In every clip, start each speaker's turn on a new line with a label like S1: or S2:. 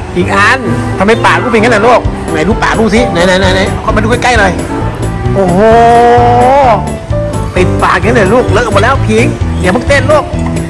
S1: อีกอันทำไมปากลูกเป็นงั้นล่ะลูกไหนดูปากลูกสิไหนขอมาดูใกล้ๆหน่อยโอ้โหติดปากงั้นเลยลูกเลอะหมดแล้วพิงอย่าเพิ่งเต้นลูก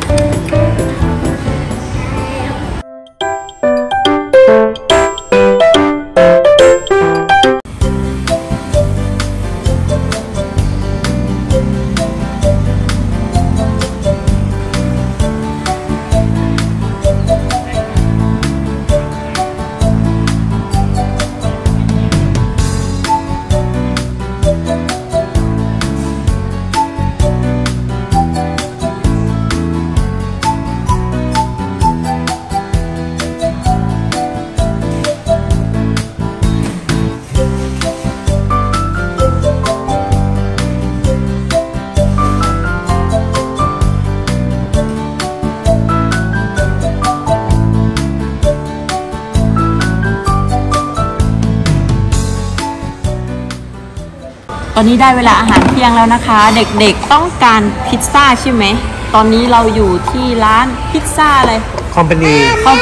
S2: ตอนนี้ได้เวลาอาหารเที่ยงแล้วนะคะเด็กๆต้องการพิซซ่าใช่ไหมตอนนี้เราอยู่ที่ร้านพิซซ่าเลย
S1: คอมพานี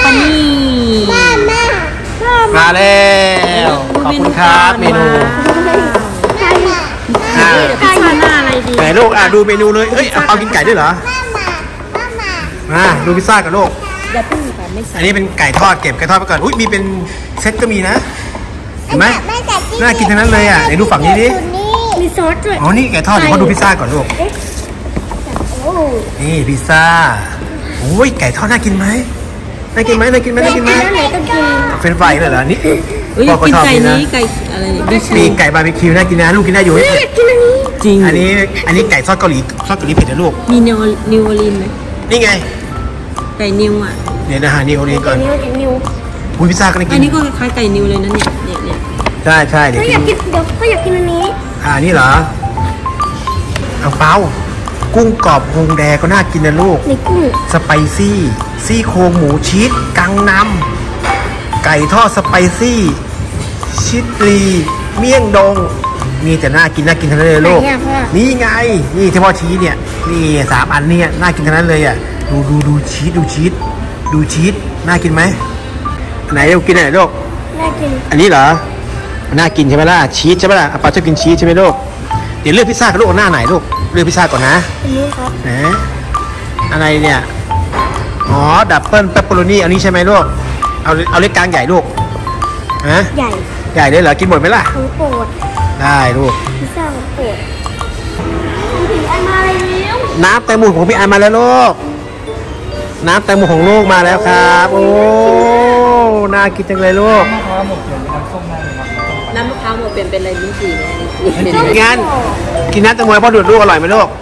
S1: มาแล้วขอบคุณครับเมนู
S2: พิซซ่าหน้าอะไรดี
S1: ไหนลูกดูเมนูเลยเอ้ยเอากินไก่ด้วยเหรอดูพิซซ่ากับลูกอันนี้เป็นไก่ทอดเก็บไก่ทอดไปก่อนอุ้ยมีเป็นเซตก็มีนะเห็นไหมน่ากินทั้งนั้นเลยไหนดูฝั่งนี้ดิ
S3: มีซอสด้วย
S1: อ๋อนี่ไก่ทอดเดี๋ยวเขาดูพิซซ่าก่อนลูกนี่พิซซ่าโอ้ยไก่ทอดน่ากินไหมน่ากินไหมเฟรนช์ฟรายเลยเหรอนี่
S2: อยากกินไก่นี้ไก่อะไร
S1: ปีกไก่บาร์บีคิวน่ากินนะลูกกินได้อยู่
S3: อยากกินอันนี้
S2: จริง
S1: อันนี้ไก่ทอดเกาหลีเผ็ดนะลูก
S2: มีนิวออร์ลีนไหม
S1: นี่ไง
S2: ไก่นิว
S1: เนี่ยนะฮะนิวออร์ลีนก่อนคุณพิซซ่าก็น่ากิน
S2: อันนี้ก็คล้ายไก่นิวเลยนะเนี่ย
S1: ใช่เดี๋ยว
S3: อยากกินอันนี้
S1: นี่เหรอเอาเปากุ้งกรอบฮงแดก็น่ากินนะลูก
S3: ในกุ้ง
S1: สไปซี่โครงหมูชีสกังนำไก่ทอดสไปซี่ชิดลีเมี่ยงดงมีแต่น่ากินทั้งนั้นเลยลูกนี่ไงนี่ที่พ่อชี้เนี่ยนี่3 อันเนี่ยน่ากินทั้งนั้นเลยดูชีสน่ากินไหมไหนเรากินไหนลูก
S3: น่ากิน
S1: อันนี้เหรอน่ากินใช่ไหมล่ะชีสใช่ไหมล่ะป้าชอบกินชีสใช่ไหมลูกเดี๋ยวเลือกพิซซ่ากับลูกหน้าไหนลูกเลือกพิซซ่าก่อนนะ
S3: นี่ครับ
S1: อะไรเนี่ยอ๋อดับเบิ้ลเปปเปอโรนี่อันนี้ใช่ไหมลูกเอาเล็กกลางใหญ่ลูกใหญ่เลยเหรอกินหมดไหมล่ะ
S3: ของโปรด
S1: ได้ลูก
S3: พิซซ่าของโปรดพี่อันมาแล้ว
S1: น้ำแตงโมของพี่อันมาแล้วลูกน้ำแตงโมของลูกมาแล้วครับโอ้น่ากินจังเลยลูก
S2: น้ำมะพร้าวหมดเป็นอะไรนี่ดีนะ
S1: งั้นกินน้ำแตงโมพ่อดูดลูกอร่อยไหมลูก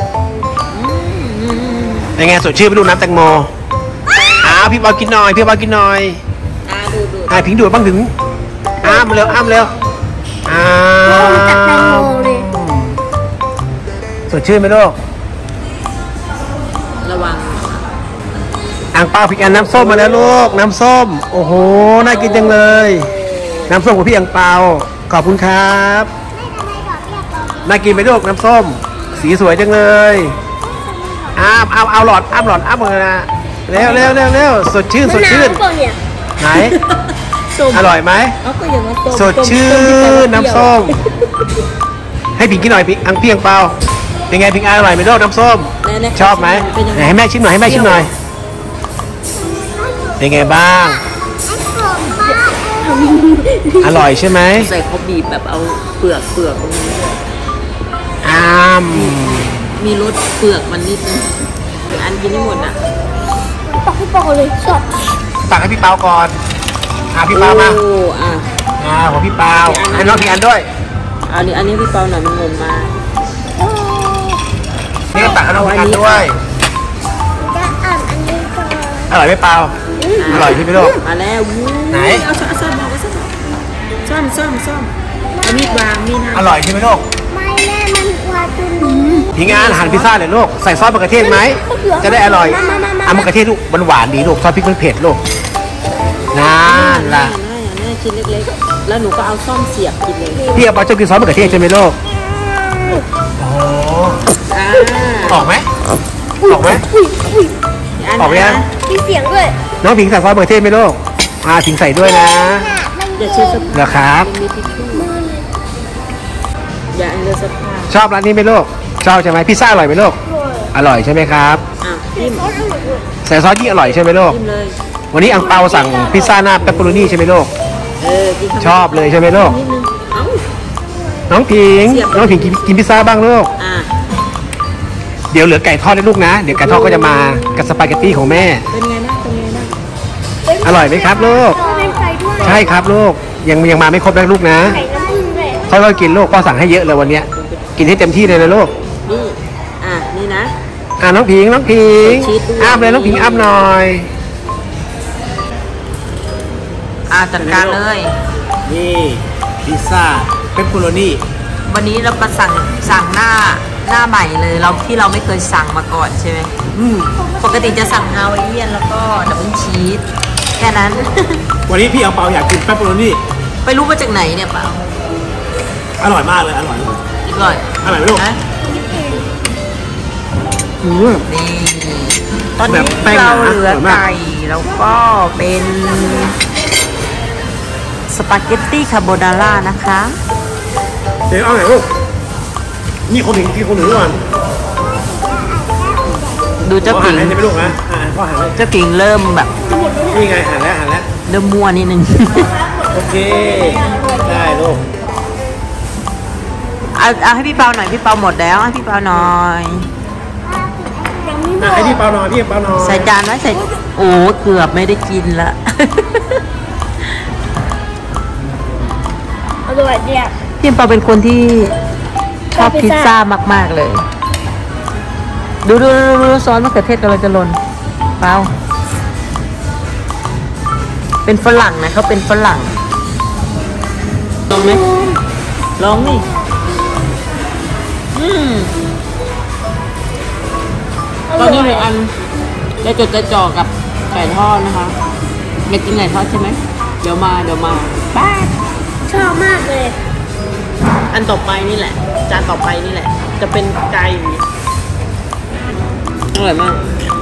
S1: ยังไงสดชื่นไปดูน้ำแตงโมพี่บอลกินหน่อยดูพิงดูดบ้างถึงอ้ามเร็ว
S3: จับแตงโมเลย
S1: สดชื่นไหมลูก
S2: ระวัง
S1: อ่างเปาพี่อันน้ำส้มมาแล้วลูกน้ำส้มโอ้โหน่ากินจังเลยน้ำส้มของพี่อ่างเปาขอบคุณครับน่ากินไหมลูกน้ำส้มสีสวยจังเลยเอาหลอดเลยนะเร็วสดชื่นไหนอร่อยไหมสดชื่นน้ำส้มให้พิงกินหน่อยพี่อังเพียงเปาเป็นไงพิงอร่อยไหมลูกน้ำส้มชอบไหมให้แม่ชิมหน่อยเป็นไงบ้างอร่อยใช่ไหม
S2: ใส่เขาบีบแบบเอาเปลือกตรงนี้มีรสเปลือกมันนิดนึงอันกินไม่หมด
S3: ตักให้เปาเลยสด
S1: ตักให้พี่เปาก่อนพี่เปามาของพี่เปาให้น้องพี่อันด้วย
S2: อันนี้พี่เปาหน่อยมันงงมาก
S1: นี่ตักให้น้องพี่อันด้วยอร่อยไหมเปาอร่อยพี่ลูก
S2: มาแล้ว
S1: ไหน
S2: เอาซ่อมอันนี้วางนี่นะ
S1: อร่อยใช่ไหมลูก
S3: ไม่แม่มันกว่าตัวนี้
S1: ทิ้งอาหารพิซซ่าเลยลูกใส่ซอสมะเขือเทศไหมจะได้อร่อยมะเขือเทศลูกหวานดีลูกซอสพริกมันเผ็ดลูกนั่นล่ะ
S2: ชิ้นเล็กๆแล้วหนูก็เอาซ่อมเสียบกินเลย
S1: พี่เอาไปชอบกินซอสมะเขือเทศใช่ไหมลูกโอ้ออกไหมออกไหมยัง
S3: มีเสียงด้วย
S1: น้องผิงใส่ซอสมะเขือเทศไหมลูกถิงใส่ด้วยนะ
S2: อย่าซื้อเสื้อ
S1: เหรอครับ
S2: มีทิชชู่อย่าเอาเสื้อผ้า
S1: ชอบร้านนี้ไหมลูกชอบใช่ไหมพิซซ่าอร่อยไหมลูกอร่อยใช่ไหมครับ
S2: จิ้ม
S1: ใส่ซอสยิ่งอร่อยใช่ไหมลูก
S2: จิ้มเลย
S1: วันนี้อังเปาสั่งพิซซ่าหน้าเปปเปอโรนี่ใช่ไหมลูก
S2: กิน
S1: ชอบเลยใช่ไหมลูก
S2: นิดนึงเอ้า
S1: น้องผิง
S2: เสียบ
S1: น้องผิงกินพิซซ่าบ้างลูก เดี๋ยวเหลือไก่ทอดให้ลูกนะเดี๋ยวไก่ทอดก็จะมากับสปาเกตตี้ของแม่
S2: เป็นไงบ้างเป็นไงบ้าง
S1: อร่อยไหมครับลูก
S3: เป็นไก่ด้วย
S1: ใช่ครับลูกยังมาไม่ครบนะลูกนะ
S3: ไก่น้ำผึ้งด้วย
S1: ค่อยๆกินลูกพ่อสั่งให้เยอะเลยวันเนี้ยกินให้เต็มที่เลยนะลูก
S2: นี่นี่นะ
S1: น้องผิงน้องผิง
S2: ใส่ชีสด้วย
S1: อ้ามเลยน้องผิงอ้ามหน่อย
S2: จัดการเลย
S1: นี่พิซซ่าเปปเปอโรนี่
S2: วันนี้เราก็สั่งหน้าใหม่เลยที่เราไม่เคยสั่งมาก่อนใช่ไหมปกติจะสั่งฮาวายเอียนแล้วก็ดับเบิลชีสแค่นั้น
S1: วันนี้พี่เอาเปาอยากกินเปปเปอโรนี่
S2: ไปรู้มาจากไหนเนี่ยเปล่า
S1: อร่อยมากเลยอร่อย
S2: อร่อย
S1: อร่อยไหมลูก
S2: นะ
S1: อืม
S2: นี่ตอน
S1: แบ
S2: นี้
S1: บแป้งหนา
S2: เราเหลือ
S1: อร่อยมาก
S2: ไก่แล้วก็เป็นสปาเกตตี้คาโบนาร่านะคะ
S1: เดี๋ยวเอาไหนลูกนี่คนถึงกินคนถึงก่อน
S2: ดูเจ้า
S1: พ่อ
S2: กิ่
S1: หัน
S2: ง
S1: ให้ใช่ไหมลูกนะพ่อหันให้
S2: เจ้ากิ่งเริ่มแบบ
S1: นี่ไงหันแล้ว
S2: เริ่มมั่วนิดนึง
S1: โอเคได้ลูก
S2: เอาให้พี่เปาหน่อยพี่เปาหมดแล้วให้พี่เปาหน่อย
S3: ยังไม่หมด
S1: ให้พี่เปาหน่อยพี่เปาหน่อย
S2: ใส่จานไว้ใส่โอ้เกือบไม่ได้กินละ
S3: อร่อยเดียว
S2: พี่เปาเป็นคนที่ชอบพิซซ่ามากๆเลย ดูซอสมะเขือเทศกำลังจะหล่นเปาเป็นฝรั่งนะเขาเป็นฝรั่งลองไหมลองนี่ตอนนี้เหลืออันจะจดจะจ่อกับไก่ทอดนะคะอยากกินไก่ทอดใช่ไหมเดี๋ยวมาป้า
S3: ชอบมากเลย
S2: อันต่อไปนี่แหละ จานต่อไปนี่แหละ จะเป็นไก่อร่อยมาก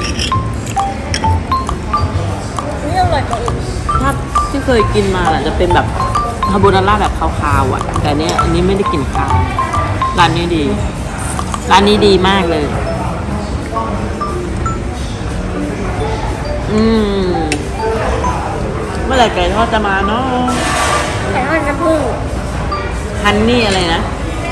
S3: นี่อร่อยกว่าอีก
S2: ถ้าที่เคยกินมาแหละจะเป็นแบบคาโบนาร่าแบบคาวๆอ่ะ แต่เนี้ยอันนี้ไม่ได้กลิ่นคาวร้านนี้ดี ร้านนี้ดีมากเลย เมื่อไหร่ไก่ทอดจะมาเนาะ
S3: ไก่ทอดน้ำผึ้ง
S2: ฮันนี่อะไรนะ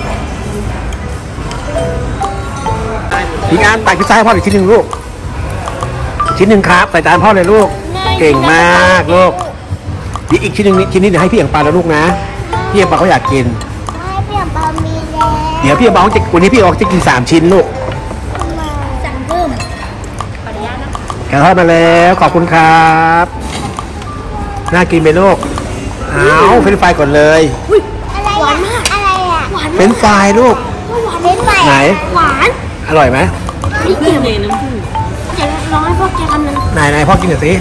S1: พี่งานตักพิซซ่าให้พ่ออีกชิ้นหนึ่งลูกอีกชิ้นหนึ่งครับใส่จานพ่อเลยลูกเก่งมากลูกอีกชิ้นหนึ่งชิ้นนี้เดี๋ยวให้พี่อังเปาแล้วลูกนะพี่อังเปาเขาอยากกิน
S3: ให้เปลี่ยนบะหมี่แล้ว
S1: เดี๋ยวพี่อังเปาจะวันนี้พี่ออกจะกิน3ชิ้นลูก
S3: สั่งเพิ่มขออนุญาตนะ
S1: ไก่ทอดมาแล้วขอบคุณครับน่ากินไหมลูกเอาเฟรนช์ฟรายก่อนเลย
S3: อะไรหวานมากอะไรอ่ะหวาน
S1: เฟรนช์ฟรายลูก
S3: หวานเป็นไหน
S1: ไหน
S3: หวาน
S1: อร่อยไหม
S3: นี่เกี่ยว
S2: เนยน้ำผึ้ง
S3: เดี๋ยวลองให้พ่อแกคำนึง
S1: ไหนพ่อกินหน่อยสิ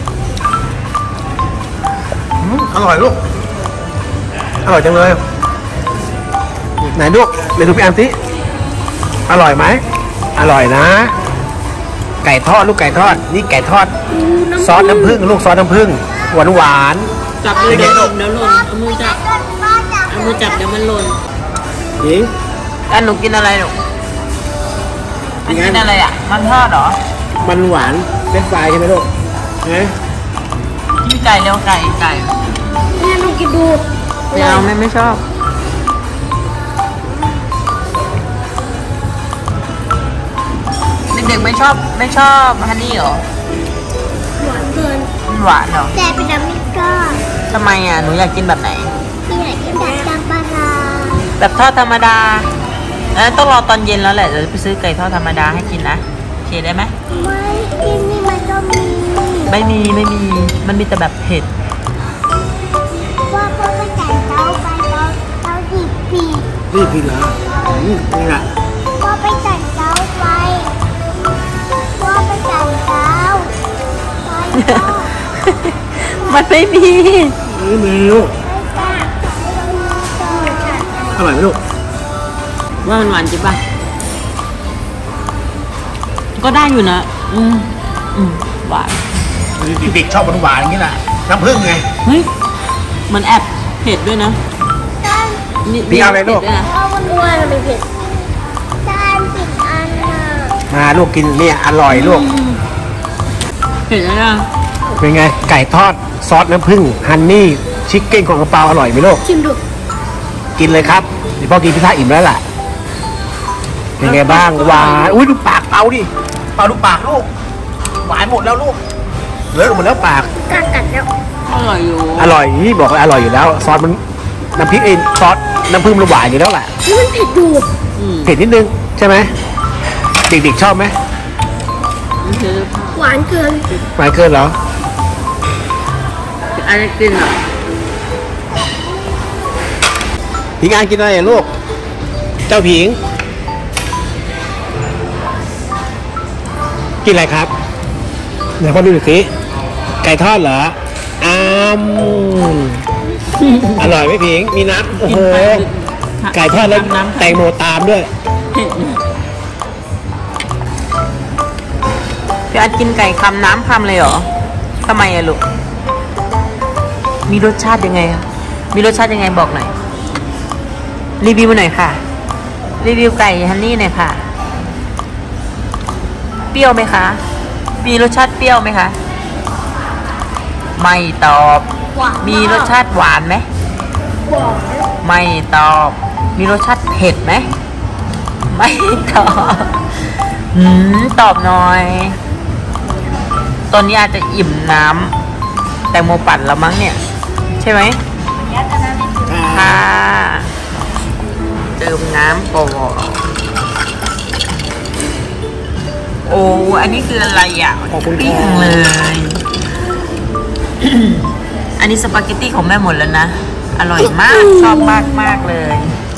S1: อร่อยลูกอร่อยจังเลยไหนลูกเดี๋ยวดูพี่อันสิอร่อยไหมอร่อยนะ ไก่ทอดลูกไก่ทอดนี่ไก่ทอดซอสน้ำผึ้งลูกซอสน้ำผึ้งหวาน
S2: จับเลยเดี๋ยวหล่นเอามือจับเอามือจับเดี๋ยวมันหล่น
S1: หญิง
S2: อันหนูกินอะไรหนูอันกินอะไรอ่ะ มันทอดเหรอ
S1: มันหวานเป็นไฟรายใช่ไหมลูกนะ
S2: กินไก่เร็วไก่
S3: แม่ลองกินดู
S2: ไม่เอาไม่ชอบ เด็กๆไม่ชอบฮันนี่เหรอ
S3: หวานเกิน
S2: มันหวานเหรอ
S3: แต่เป็นน้ำมิก้า
S2: ทำไมอ่ะหนูอยากกินแบบไหน
S3: ที่ไหนกินแบบจำปารา
S2: แบบทอดธรรมดาต้องรอตอนเย็นแล้วแหละเดี๋ยวไปซื้อไก่ทอดธรรมดาให้กินนะโอเคได้ไหม
S3: ไม่ที่นี่มันก็มี
S2: ไม่มีมันมีแต่แบบเผ็ด
S3: ว่าพ่อไปจ่ายเต้าไปเต้าดิบปี
S1: นี่ผิดเหรอนี่แหละ
S3: พ่อไปจ่ายเต้าไปพ่อไปจ่ายเต้าไปพ่อ
S2: มันไม่มี
S1: นี่มีลูก
S3: ไปจ่ายค่ะ
S1: อร่อยไหมลูก
S2: ว่ามันหวานจริงป่ะก็ได้อยู่นะหวาน
S1: เด็กๆชอบหวานๆอย่างนี้แหละ
S2: อ
S1: น้ำผึ้งไง
S2: เฮ้ยมันแอบเผ็ดด้วยนะ
S1: พี่เอาอะไรลูก
S2: ผ็ดด้วยนะ
S3: เอามันอ้วนมันเผ็ดจานปิดอันน่ะ
S1: มาลูกกินเนี่ยอร่อยลูก
S2: เผ็ดแล้วนะ
S1: เป็นไง ไก่ทอดซอสน้ำผึ้งฮันนี่ชิคเก้นของกระเปาอร่อยไหมลูก
S3: ชิมดู
S1: กินเลยครับเดี๋ยวพ่อกินพิซซ่าอิ่มแล้วล่ะเป็นไงบ้างหวานอุ้ยดูปากเปาดิเปาดูปากลูกหวานหมดแล้วลูกเลอะหมดแล้วปาก
S3: กัดแล้ว
S2: อร่อยอยู่
S1: อร่อยนี่บอกเลยอร่อยอยู่แล้วซอสมันน้ำพริกเองซอสน้ำผึ้งมันหวานอยู่แล้วแหละ
S3: นี่มันเผ็ดดู
S1: เผ็ดนิดนึงใช่ไหมเด็กๆชอบไหม
S2: มันคือ
S3: หวานเกิน
S1: หวานเกินเหรอ
S2: อะไรกินอ่ะ
S1: พิงอานกินอะไรอ่ะลูกเจ้าผิงกินอะไรครับเดี๋ยวพ่อดูหน่อยสิไก่ทอดเหรออร่อยไหมผิงมีน้ำโอ้โหไก่ทอดแล้ว
S2: น้ำ
S1: แตงโมตามด้วย
S2: พี่อัดกินไก่คำน้ำคำเลยเหรอทำไมอะลูกมีรสชาติยังไงอะมีรสชาติยังไงบอกหน่อยรีวิวหน่อยค่ะ รีวิวไก่ฮันนี่หน่อยค่ะ เปรี้ยวไหมคะมีรสชาติเปรี้ยวไหมคะไม่ตอบ
S3: หวาน
S2: มีรสชาติหวานไหม
S3: หวาน
S2: ไม่ตอบ มีรสชาติเผ็ดไหม ไม่ตอบตอบหน่อย ตอนนี้อาจจะอิ่มน้ำแตงโมปั่นแล้วมั้งเนี่ย ใช่ไหมค่ะเติมน้ำก่อนโอ้อันนี้คืออะไรอ่ะ
S1: ขอบคุณครับ
S2: ปิ้งเลย อันนี้สปาเกตตี้ของแม่หมดแล้วนะ อร่อยมาก ชอบมากมากเลย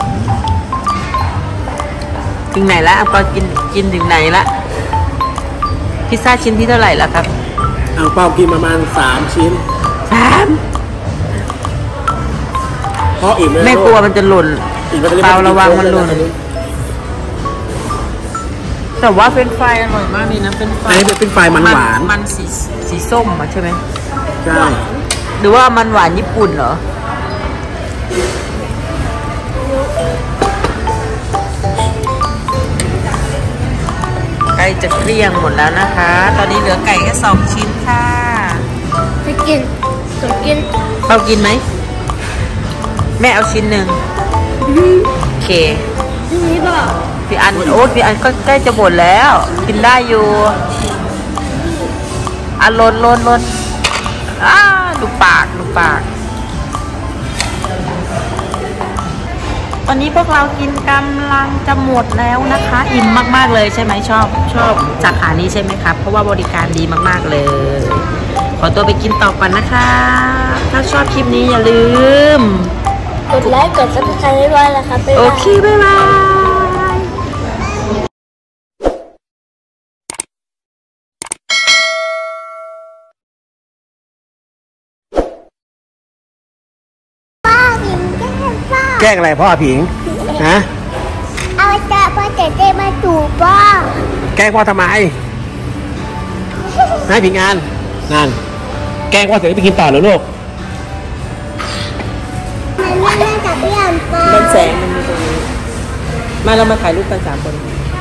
S2: ถึงไหนแล้วก็กินถึงไหนละพิซซ่าชิ้นที่เท่าไหร่แล้วครับ
S1: อ่างเปากินประมาณ3 ชิ้น เพราะอิ่ม
S2: ไม่กลัวมันจะหล่นเปล่าระวังมันหล่นแต่ว่าเฟรนช์ฟรายอร่อยมากเลยนะเฟรนช์ฟ
S1: อั
S2: ราน ย
S1: นี้เป็นไฟมันหวาน
S2: มันสีส้มอ่ะใช่ไหม
S1: ใช่
S2: หรือว่ามันหวานญี่ปุ่นเหรอใกล้จะเกลี้ยงหมดแล้วนะคะ ตอนนี้เหลือไก่แค่2 ชิ้นค่ะ
S3: จะกินจะกิน
S2: เรากินไหมแม่เอาชิ้นหนึ่งโอเค
S3: นี่บอก
S2: พี่อันโอ๊ตพี่อันก็ใกล้จะหมดแล้ว กินได้อยู่อ่ะลนดูปากตอนนี้พวกเรากินกำลังจะหมดแล้วนะคะ อิ่มมากๆเลยใช่ไหมชอบสาขานี้ใช่ไหมครับเพราะว่าบริการดีมากๆเลย ขอตัวไปกินต่อก่อนนะคะ ถ้าชอบคลิปนี้อย่าลืม
S3: กดไลค์กดซับสไครต์ให้ด้วยนะคะบ๊าย
S2: โอบ
S3: าย
S2: เค บ๊ายบาย
S3: ป้าผิงแก้ป้า
S1: แกล้งอะไรพ่อผิงฮะ
S3: เอาจะป้าเจ๊มาจูบป้า
S1: แกล้งพ่อทำไมให้ผิงงานนั่นแกล้งพ่อเสร็จแล้วไปกินต่อเหรอลูก
S3: มันไม่น่าจะเปรี้ยวป้า
S2: มันแสงมันมีตรงนี้ มาเรามาถ่ายรูปกัน3 คน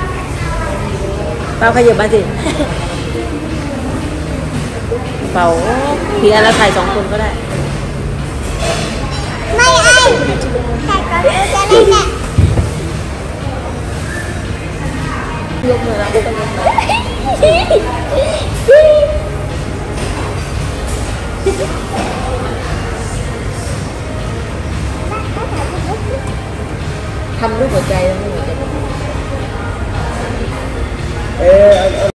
S2: เปาขยับมาสิเปาพี่อันแล้วถ่าย2 คนก็ได้
S3: ไม่ไอ้แต่ก่อนเราจะเล่นเนี่ย
S2: ยกมือแล้วก็ต้องยกมือทำรูปหัวใจแล้วไม่หัวใจ